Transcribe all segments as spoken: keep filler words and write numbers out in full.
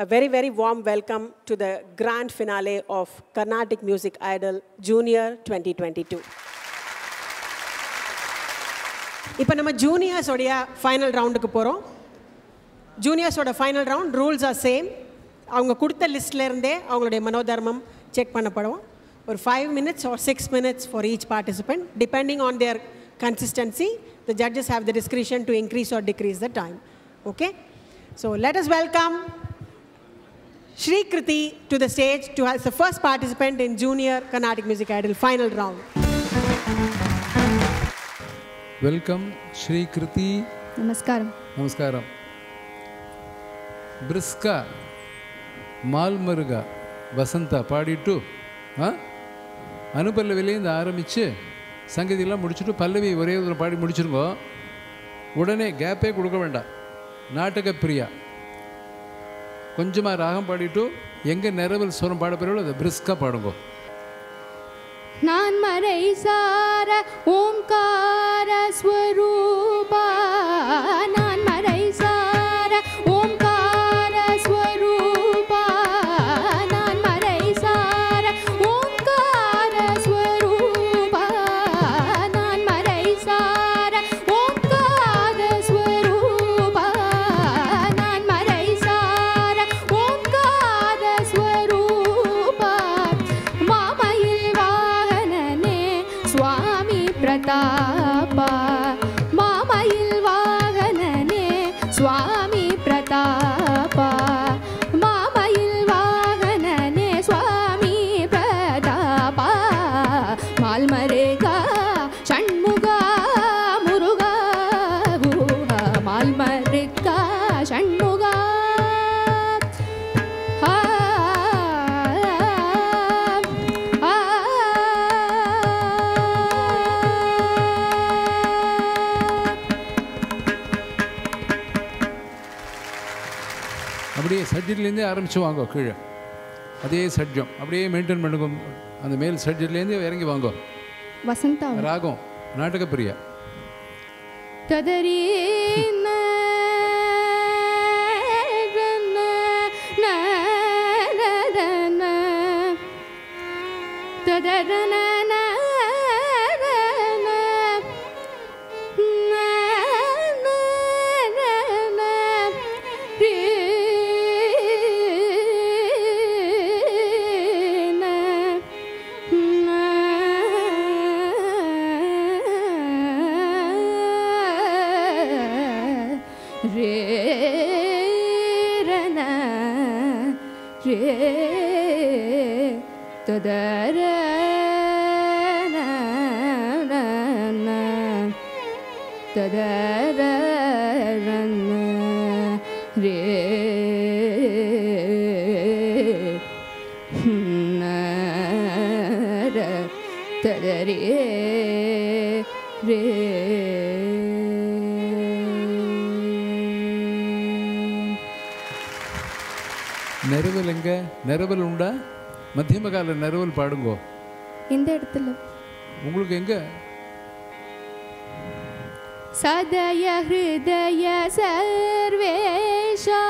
A very, very warm welcome to the grand finale of Carnatic Music Idol Junior twenty twenty-two. இப்போ நம்ம juniors உடைய final roundக்கு போறோம். Juniors ஓட final round rules are same. அவங்க கொடுத்த லிஸ்ட்ல இருந்தே அவங்களுடைய மனோதர்மம் செக் பண்ணப்படும். ஒரு five minutes or six minutes for each participant depending on their consistency. The judges have the discretion to increase or decrease the time. Okay? So let us welcome Shri Kriti to the stage to as the first participant in Junior Carnatic Music Idol final round. Welcome Shri Kriti. Namaskaram. Namaskaram. Briska Malmarga Vasanta பாடிட்டு அனுபல்லவிலேருந்து ஆரம்பித்து சங்கதியெல்லாம் முடிச்சுட்டு பல்லவி ஒரே ஒரு பாடி முடிச்சிருங்கோ. உடனே கேப்பே கொடுக்க வேண்டாம். நாடக பிரியா கொஞ்சமாக ராகம் பாடிட்டு எங்கே நிறவல் சுரம் பாட போகிறோம் அதை பிரிஸ்காக பாடுங்கோ. நான் மறை சார ஓம்கார ஸ்வரூபா நான் மறை சார ஓம்கார ஸ்வரூபா நான் மறை சார ஓம்கார ஸ்வரூபா நான் மறை சார ஓம்கார ஸ்வரூபா நான் மறை சார ஓம்கார ஸ்வரூபா மாமயில் வாகனனே சுவாமி பிரதாபா மாமயில் வாகனனே சுவாமி பிரதாபா மாமயில் வாகனனே சுவாமி பிரதாபா மால்மரேகா ஷண்முகா முருகா குஹா மால்மரேகா ஷண்முகா ஆ ஆ அப்படியே சட்ஜிலேருந்தே ஆரம்பித்து வாங்கோ. கீழே அதே சட்ஜம் அப்படியே மெயின்டைன் பண்ணுங்க. அந்த மேல் சட்ஜிலேருந்தே இறங்கி வாங்கோ. வசந்தா ராகம் நாடக பிரியா ததரீன ததரன நிறவல் எங்க நிறவல் உண்டா? மத்தியம கால நிறவல் பாடுங்கோ. இந்த இடத்துல உங்களுக்கு எங்க? சதய ஹிருதய சர்வேஷா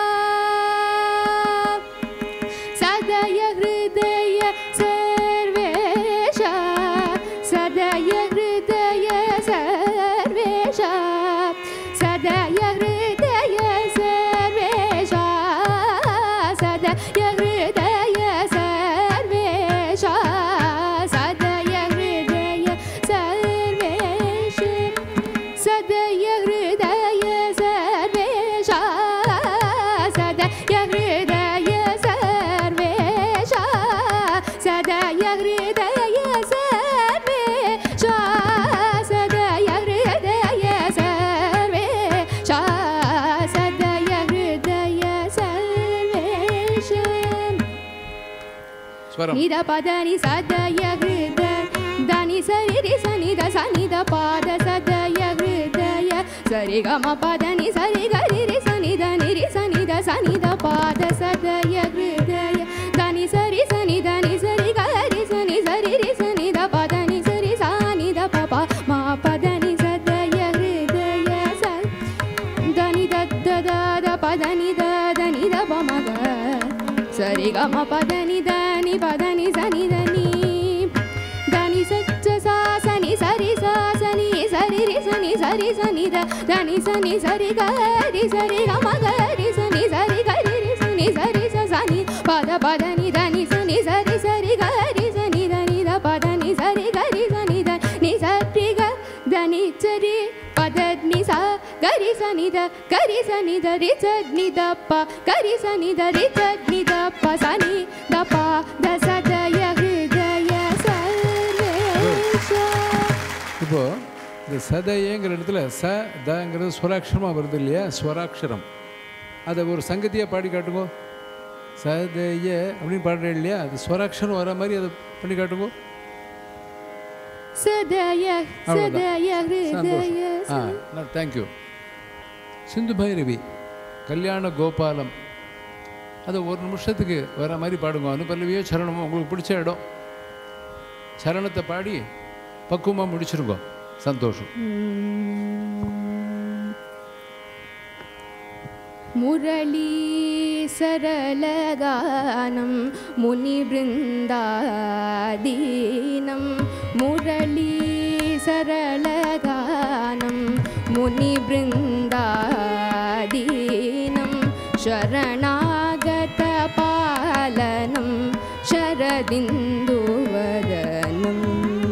சதய ஹிருதய சர்வேஷா சதய ஹிருதய சர்வேஷா சதய ஹிருதய சர்வேஷா சதய ஹிருதய சர்வேஷா சதய ஹிருதய சர்வேஷா சதய ஹிருதய சர்வேஷா சதய ஹிருதய சர்வேஷா சதய ஹிருதய சர்வேஷா சதய ஹிருதய சர்வேஷா சதய ஹிருதய சர்வேஷா நித பதனி சதய ஹிருதய தனி சரி சனி த சனி த பாத சதய ஹிருதய சரி கம பதனி சரி கரி ரி சனி த நிரி சனி த சனி த பாத சதய ஹிருதய தனி சரி சனி த நி சரி கரி சனி சரி ரி சனி த பதனி சரி சனி த பப மா பதனி சதய ஹிருதய ச தனி த த த பதனி த தனி த ப ம க sari ga ma pa da ni da ni pa da ni sa ni da ni da ni sa cha sa sa ni sa ri sa sa ni sa ri ri sa ni sa ri sa ni da da ni sa ni sa ri ga ri sa ri ga ma ga ri sa ni sa ri ga ri ri sa ni sa ri sa sa ni pa da pa da ni da ni sa ni sa ri sa ri ga ri sa ni da ni da pa da ni sa ri ga ri sa ni da ni sa ri ga da ni cha ri pa da ni sa ga ri sa ni da ga ri sa ni da ri cha ni da pa ga ri sa ni da ri cha ni da pa sa ni da pa da sa da ya hridaya sarvesha. இப்போ இந்த சதயங்கிற இடத்துல ச தங்கிறது ஸ்வராட்சரமாக வருது இல்லையா, ஸ்வராட்சரம். அதை ஒரு சங்கத்தியாக பாடி காட்டுங்கோ. சதய அப்படின்னு பாடுறேன் இல்லையா, அது ஸ்வராட்சரம் வர மாதிரி அதை பண்ணி காட்டுங்கோ. சதய சதய ஹிருதய. ஆ தேங்க்யூ. சிந்து பைரவி கல்யாண கோபாலம் அதை ஒரு நிமிஷத்துக்கு வர மாதிரி பாடுங்க. அனுபல்லவியோ சரணமோ உங்களுக்கு பிடிச்ச இடம், சரணத்தை பாடி பக்குவமாக முடிச்சிருங்கோ. சந்தோஷம். முரளி சரளகானம் முனி பிருந்தாதீனம் முரளி சரளகானம் முனி பிருந்தாதீனம் சரணாகத பாலனம் சரதிந்துவதனம்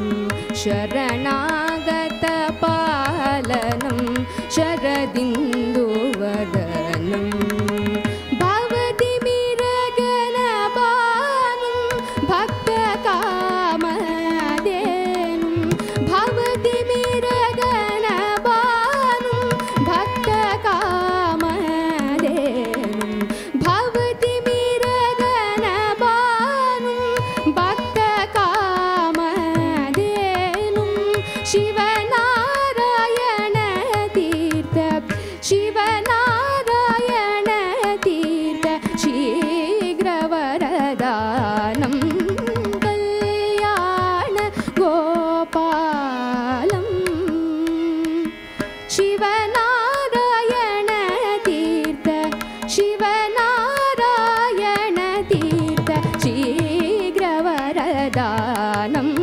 சரணாகத பாலனம் சரதிந்துவதனம் பவதி மிரகணபானம் பக்த காமதேனும் பவதி மிரகணபானம் பக்த காமதேனும் பவதி மிரகணபானம் பக்த காமதேனும் சிவநாராயண தீர்த்த சிவநாராயண தீர்த்த சீக்ரவரதானம் கல்யாண கோபாலம் சிவநாராயண தீர்த்த சிவநாராயண தீர்த்த சீக்ரவரதானம்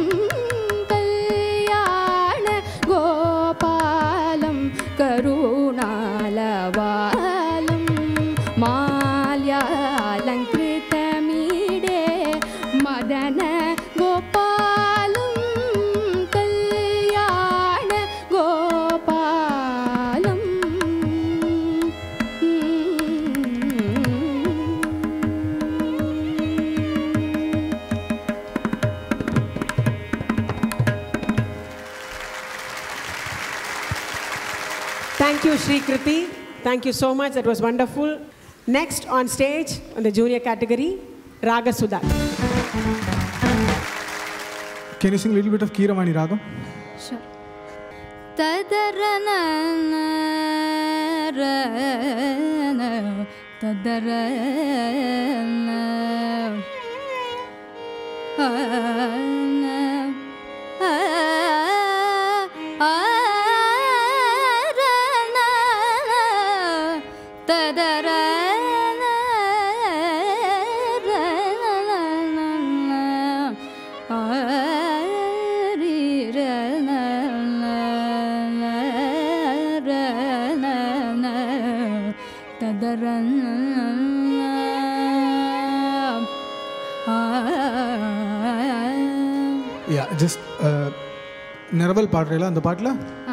கல்யாண கோபாலம் கருணாலவாலம் மால்யாலங்கிருதமீடே மதன கோபாலம் கல்யாண Gopalam. Thank you, Shri Kriti. Thank you so much. That was wonderful. Next on stage, on the junior category, Raga Sudha. Can you sing a little bit of Keeravani Ragam? Sure. Tadarana rana tadarana ana arana tadarana Yeah, just uh, நிரவல் பாடுறீங்களா அந்த பாட்டில்?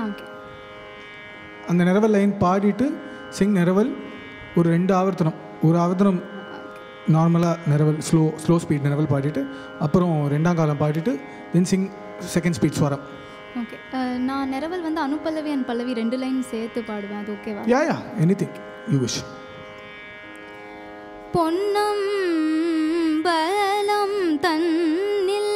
அந்த நிரவல் line பாடிட்டு சிங் நிரவல் ஒரு ரெண்டு ஆவர்த்தனம், ஒரு ஆவர்த்தனம் நார்மலாக நிரவல் slow slow speed நிரவல் பாடிட்டு அப்புறம் ரெண்டாம் காலம் பாடிட்டு தென் சிங் செகண்ட் ஸ்பீட் ஸ்வரம். ஓகே, நான் நிரவல் வந்து அனுபல்லவி அண்ட் பல்லவி ரெண்டு லைன் சேர்த்து பாடுவேன், அது ஓகேவா? Yeah yeah anything you wish. பொன்னம் பலம் தன்னில்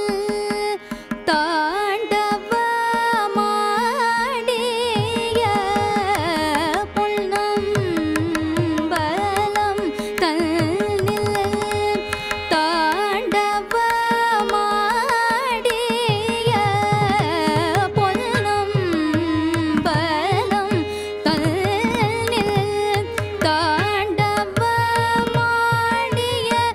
தாண்டவமாடிய பொன்னம் பலம் தன்னில் தாண்டவமாடிய பொன்னம் பலம் தன்னில் தாண்டவமாடிய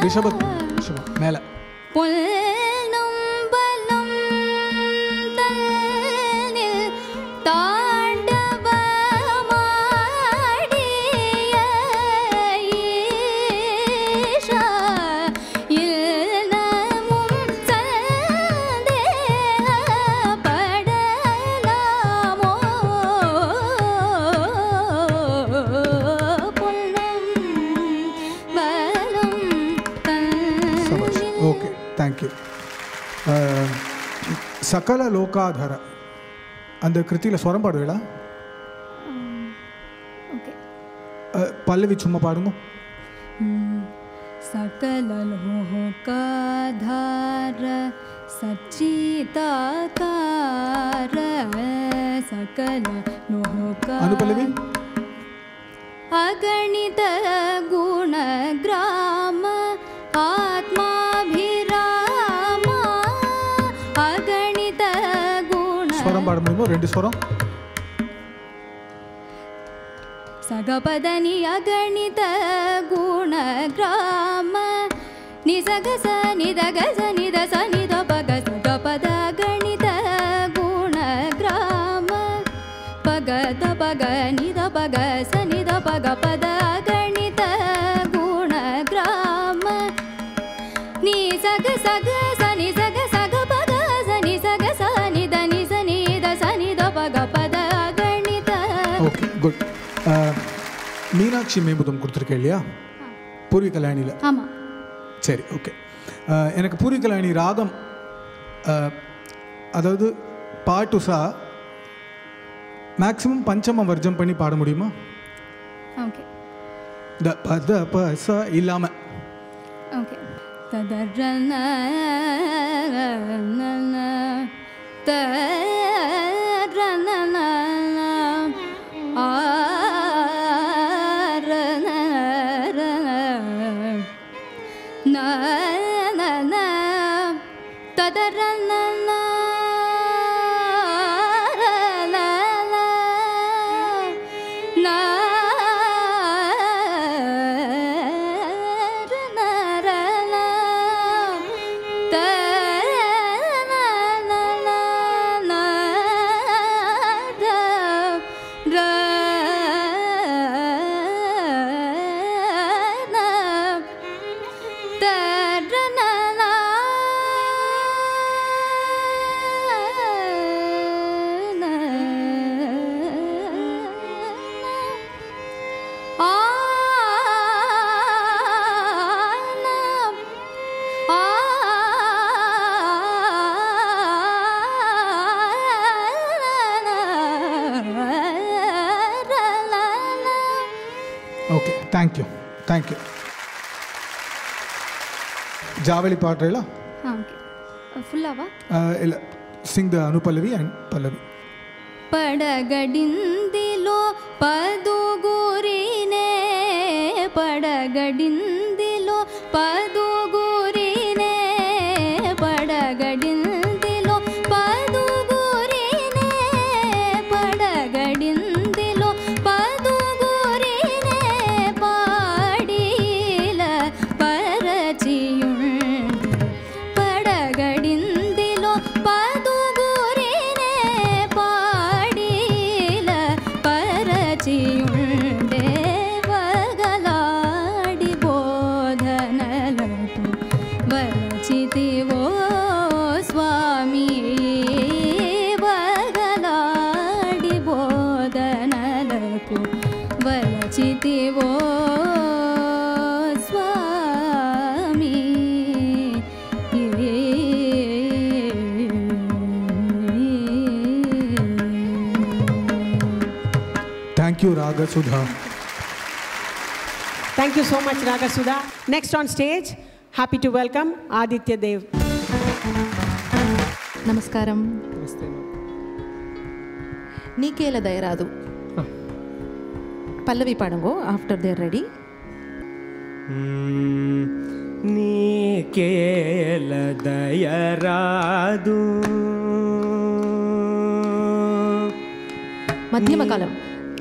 ரிஷபம் ரிஷபம் மேலே பொல்லும் பலம் தன்னில் தாண்டவமாடிய ஈஷா இல்லமும் சந்தேகப்படலாமோ பொல்லும் பலம் தன்னில். Okay thank you. சகல லோகாதார அந்த கிருத்தியில் ஸ்வரம் பாடுவீங்களா? ஓகே. பல்லவி சும்மா பாடுங்க. सकल लोकाधार सच्चिदाकार सकल लोका अनुपल्लवी अगणित गुण ग्राम आत्माभिराम अगणित गुण ஸ்வரம் பாட முடியுமோ? ரெண்டு ஸ்வரம். सगपदनि अगणित गुण ग्राम निसग स निदग स निद स निद पग सगपद गणित गुण ग्राम पग द पग निद पग स निद पग पद गणित गुण ग्राम निसग सग स निसग सग पग स निसग स निद नि स निद स निद पग पद गणित. Okay good. மீனாட்சி மேம்புதம் கொடுத்துருக்கேன் இல்லையா பூர்வி கல்யாணியில்? ஆமாம். சரி ஓகே. எனக்கு பூர்வி கல்யாணி ராகம் அதாவது பாட்டு சா மேக்ஸிமம் பஞ்சமம் வர்ஜம் பண்ணி பாட முடியுமா? ஓகே. த பத ப ச இல்லாமல். ஓகே. ததரன தரன ஆ ஓகே தேங்க்யூ தேங்க்யூ. ஜாவலி பாடுறீங்களா? ஓகே. ஃபுல்லாவா? இல்லை, sing the anupallavi and pallavi. పడగడిందిలో పదుగురినే పడగడిందిలో పదుగురినే పడగడిందిలో పదుగురినే పడగడిందిలో పదుగురినే పాడిల పరచియుండు పడగడిందిలో పదుగురినే పాడిల పరచియుండే వగలాడి బోధనలకు వరచితివో స్వామి వగలాడి బోధనలకు వరచితివో స్వామి. Thank you, Raga Sudha. Thank you so much, Raga Sudha. Next on stage, happy to welcome Aditya Dev. నమస్కారం. నీకేల దయరాదు పల్లవి పాడంగో ఆఫ్టర్ దే రెడీ. నీకేల దయరాదు మధ్యమ కాలం.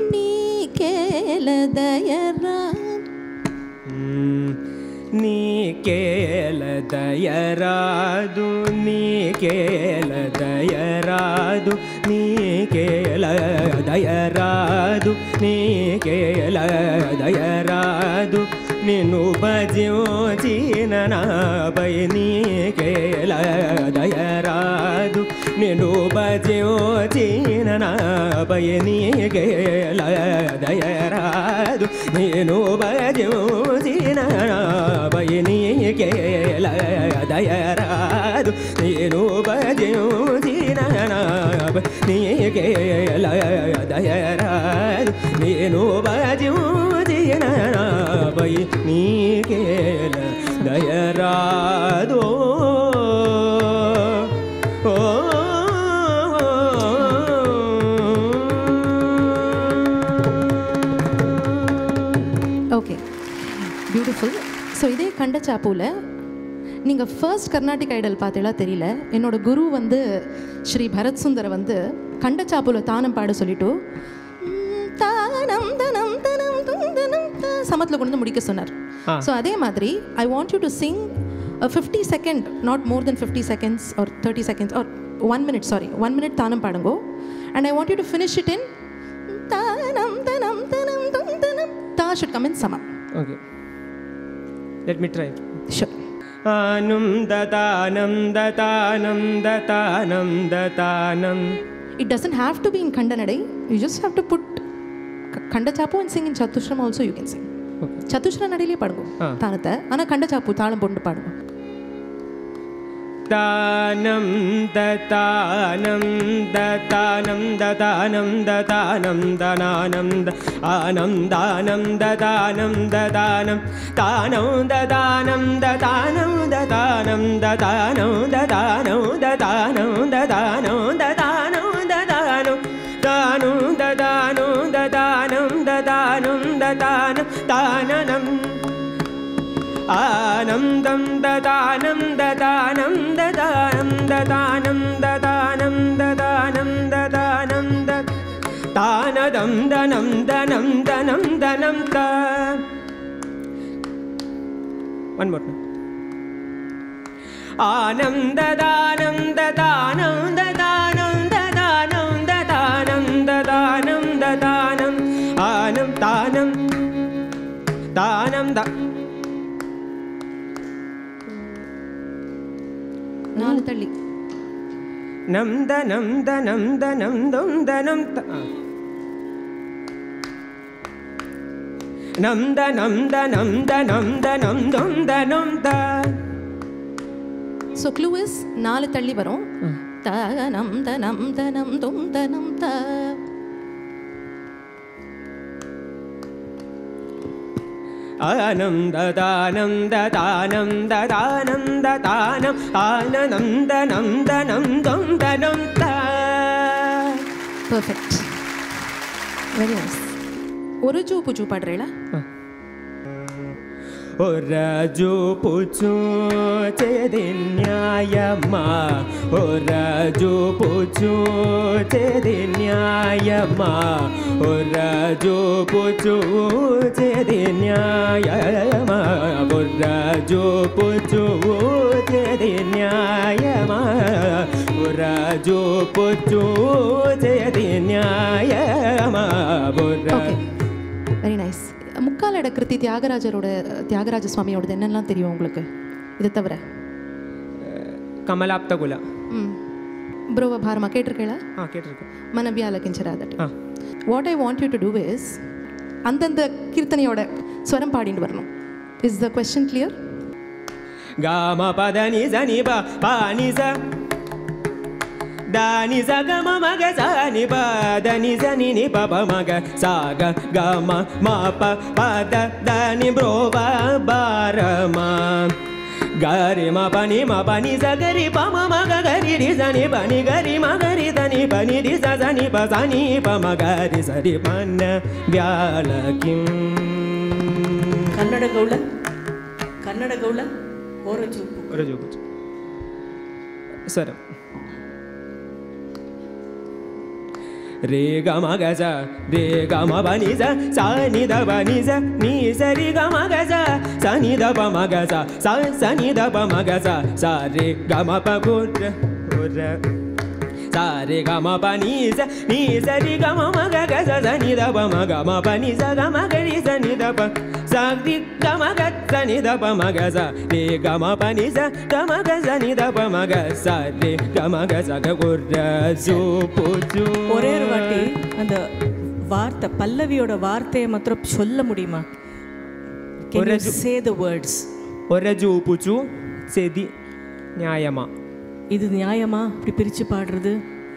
నీకేల దయరాదు నీకేల ಕೇಲ ದಯರಾದು ನೀ ಕೇಲ ದಯರಾದು ನೀ ಕೇಲ ದಯರಾದು ನೀ ಕೇಲ ದಯರಾದು ನಿನ್ನು ಬಜಿಯೋ ಜೀನನ ಬೈ ನೀ ಕೇಲ ದಯರಾದು ನಿನ್ನು ಬಜಿಯೋ ಜೀನನ ಬೈ ನೀ ಕೇಲ ದಯರಾದು ನೀನು ಬಜಿಯೋ ಜೀನನ ಬೈ ನೀ ಕೇಲ ದಯರಾದು ನೀನು ಬಜಿಯೋ ಜೀನನ ಬೈ ನೀ ಕೇಲ ದಯರಾದು ನೀನು ಬಜಿಯೋ ಜೀನನ ಬೈ ನೀ ಕೇಲ ದಯರಾದೋ ஓகே, பியூட்டிஃபுல். ஸோ இதே கண்டச்சாப்பூவில் நீங்கள் ஃபர்ஸ்ட் கர்நாடிக் ஐடல் பார்த்தீங்களா தெரியல, என்னோட குரு வந்து ஸ்ரீ பரத் சுந்தர் வந்து கண்டச்சாப்பூவில் தானம் பாட சொல்லிட்டு தானம் தனம் தனம் துந்தனம் சமத்தில் கொண்டு வந்து முடிக்க சொன்னார். ஸோ அதே மாதிரி I want you to sing fifty second, not more then fifty seconds or thirty seconds or one minute, sorry one minute தானம் பாடுங்கோ. And I want you to finish it in tanam தனம் தனம் துந்தனம். தா ஷுட் கம் இன் சமம். Okay, let me try. Sure. Anum datanam datanam datanam datanam. It doesn't have to be in Kandanadai. You just have to put Kanda Chapu and sing in Chatushram also. You can sing. Okay. Chatushram nadile padugo. Tanatha. Ana Kanda Chapu thalam pondu padugo. Datanam datanam datanam datanam datanam dananam danam danam datanam datanam danam datanam datanam datanam datanam datanam datanam datanam datanam datanam danum datanam datanam datanam datanam dananam ஆனந்தம் ததானம் ததானம் ததானம் ததானம் ததானம் ததானம் ததானம் தானதம் தனம் தனம் தனம் தனம் the one more ஆனந்ததானம் ததானம் ததானம் ததானம் ததானம் ததானம் ததானம் annum தானம் தானம் த நாலு தள்ளி நம் தனம் தனம் தனம் தொம் தனம் நம் தனம் தனம் தனம் தனம் தொம் தனம் த. ஸோ க்ளூ இஸ் நாலு தள்ளி வரும். தனம் தனம் தனம் தொம் தனம் த. ஆனம் ததானம் ததானம் ததானம் ததானம் ஆனனம் தனம் தனம் தொம் தனம் த. Perfect, very nice. ஒரு ஜூ புஜு பாடுறீங்களா? ஒரஜு புச்சு சேதி நியாயமா, ஒரஜு புச்சு சேதி நியாயமா, ஒரஜு புச்சு சேதி நியாயமா, ஒரஜு புச்சு சேதி நியாயமா, ஒரஜு புச்சு சேதி நியாயமா. Very nice. முக்கால் இடக்கிருத்தி தியாகராஜரோட தியாகராஜ சுவாமியோடது என்னெல்லாம் தெரியும் உங்களுக்கு இது தவிர? கமலாப்த குலா. ம் ப்ரோவ பாரமா கேட்டிருக்கீங்களா? ஆ கேட்டிருக்கேன். மனவியால கிஞ்சராதட். What I want you to do is அந்தந்த கீர்த்தனையோட ஸ்வரம் பாடிட்டு வரணும். Is the question clear? காம பதனி சனி ப பானி ச தானி ச கம மக சனி ப தனி சனி நி ப ப மக ச க க ம ம ப ப த தனி ப்ரோவ பாரமா gari ma pani ma pani sa gari pa ma ma ga gari ri sa ni pa ni gari ma gari da ni pa ni ri sa sa ni pa sa ni pa ma gari sa ri pa na vyala kim. kannada gaula kannada gaula ora chupu ora chupu sir re ga ma ga sa re ga ma pa ni sa sa ni da pa ni sa ni sa re ga ma ga sa sa ni da pa ma ga sa sa sa ni da pa ma ga sa sa re ga ma pa go ra ra sa re ga ma pa ni sa ni sa re ga ma ma ga ga sa sa ni da pa ma ga ma pa ni sa ga ma ga ri sa ni da pa sa ri ga ma ga sa ni da pa ma ga sa re ga ma pa ni sa ga ma ga sa ni da pa ma ga sa re ga ma ga sa ga go ra ju pu ju ஒரே ஒரு வாட்டி அந்த வார்த்தை பல்லவியோட வார்த்தையை மாத்திரம் சொல்ல முடியுமா? Can you say the words? ஒரு ஜூ புச்சு செதி நியாயமா. இது நியாயமா இப்படி பிரித்து பாடுறது?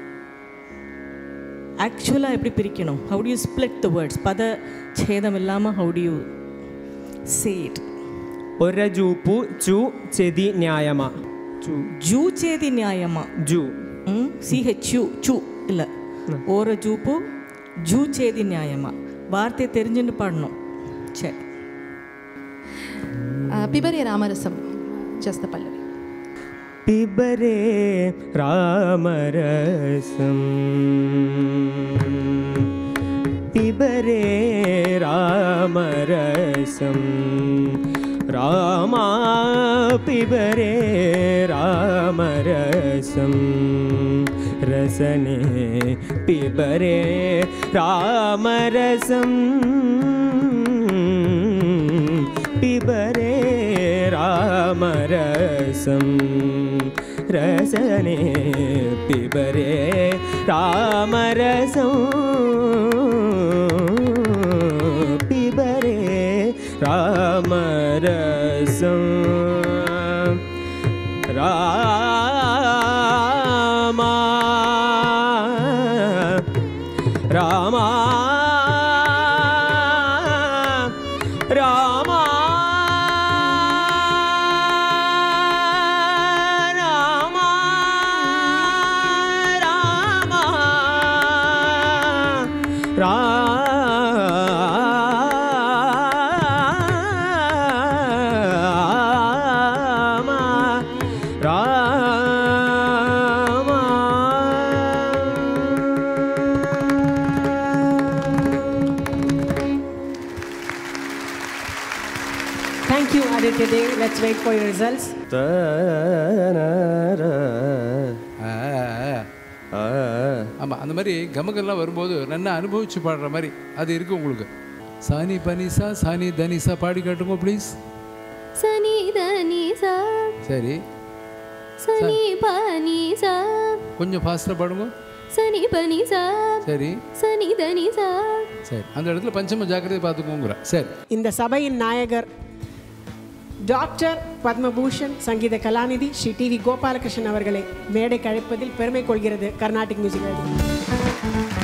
ஆக்சுவலாக எப்படி பிரிக்கணும்? How do you split the words? பத சேதம் இல்லாமல் how do you say it? ஒரு ஜூ புச்சு செதி நியாயமா. ஜூ சேதி நியாயமா. ஜூ ம் சிஹெச்யூ சூ இல்லை ஒரு ஜூப்பு ஜூ சேதி நியாயமா. வார்த்தையை தெரிஞ்சுன்னு பாடணும். சரி. பிபரே ராமரசம் just the Pallavi. பிபரே ராமரசம் பிபரே ராமரசம் Rama பிபரே ராமரசம் ரசனே பிபரே ராமரசம் பிபரே ராமரசம் ரசனே பிபரே ராமரசம் பிபரே ராமரசம் Rama Rama Rama Thank you, Aditya Dev. Let's wait for your results. ஆமாம், அந்த மாதிரி கமகெல்லாம் வரும்போது நல்லா அனுபவிச்சு பாடுற மாதிரி அது இருக்குது உங்களுக்கு. சானி பனிசா சானி தனிசா பாடி காட்டுங்க ப்ளீஸ். சனி தனிசா சரி, சனி பனிசா கொஞ்சம் ஃபாஸ்ட்டாக பாடுங்க. சனி பனிசா சரி, சனி தனிசா சரி, அந்த இடத்துல பஞ்சம ஜாக்கிரதை பார்த்துக்கோங்கிற. சரி, இந்த சபையின் நாயகர் doctor Padma Bhushan Sangeetha Kalanidhi Sri T V Gopalakrishnan அவர்களை மேடைக்கு அழைப்பதில் பெருமை கொள்கிறது கர்நாடிக் மியூசிக்.